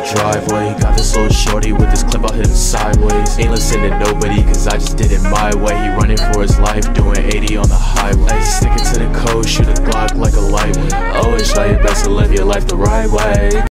driveway. Got this little shorty with this clip, I'll hit him sideways. Ain't listening to nobody cause I just did it my way. He running for his life, doing 80 on the highway. Sticking to the code, shoot a Glock like a lightweight. Always try your best to live your life the right way.